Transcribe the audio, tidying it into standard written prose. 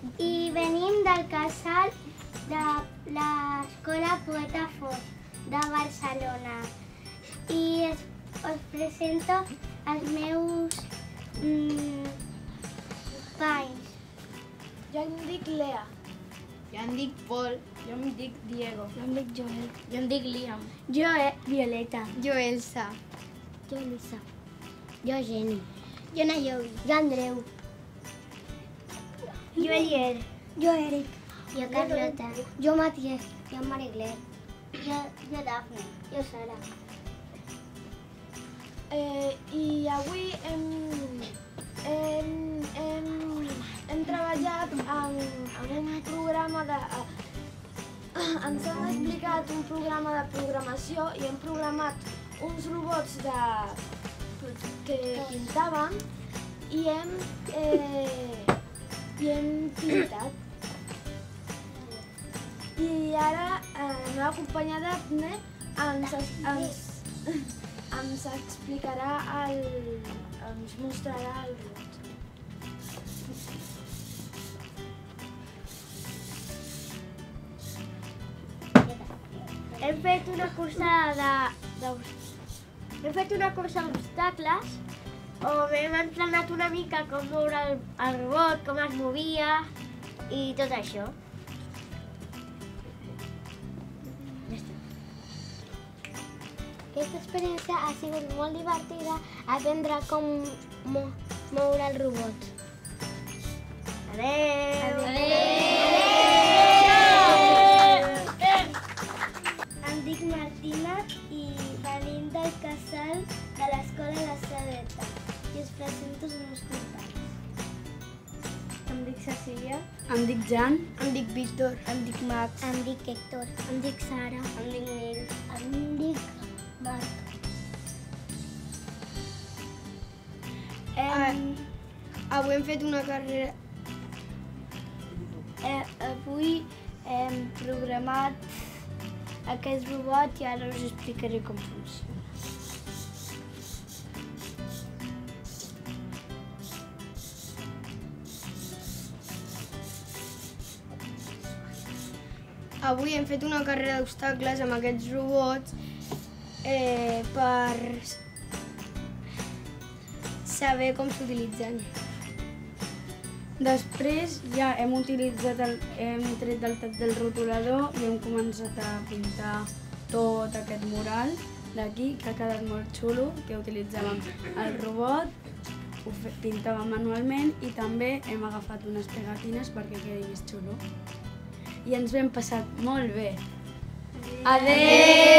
I venim del casal de l'Escola Poeta Fort de Barcelona. I us presento els meus companys. Jo em dic Lea. Jo em dic Pol. Jo em dic Diego. Jo em dic Joel. Jo em dic Liam. Jo, Violeta. Jo, Elsa. Jo, Elisa. Jo, Jenny. Jo, Nayobi. Jo, Andreu. Jo, Elier. Jo, Eric. Jo, Carlota. Jo, Matias. Jo, Marigler. Jo, Dafne. Jo, Sara. I avui hem treballat en un programa de... Ens han explicat un programa de programació i hem programat uns robots que pintaven i hem pintat. I ara la meva companya Daphne ens explicarà ens mostrarà el robot. Hem fet una cursa d'obstacles on hem entrenat una mica com moure el robot, com es movia i tot això. Aquesta experiència ha sigut molt divertida aprendre com moure el robot. Adéu! Em dic Martina i venim del casal de l'Escola La Sedeta i us presento els meus companys. Em dic Cecília. Em dic Jan. Em dic Víctor. Em dic Max. Em dic Héctor. Em dic Sara. Em dic Nil. Em dic Marc. Avui hem fet una carrera... Avui hem programat aquest robot i ara us explicaré com funciona. Avui hem fet una carrera d'obstacles amb aquests robots per saber com s'utilitzen. Després ja hem tret del tap del rotulador i hem començat a pintar tot aquest mural d'aquí, que ha quedat molt xulo, que utilitzàvem el robot, ho pintàvem manualment i també hem agafat unes pegatines perquè quedi més xulo. I ens ho hem passat molt bé. Adéu!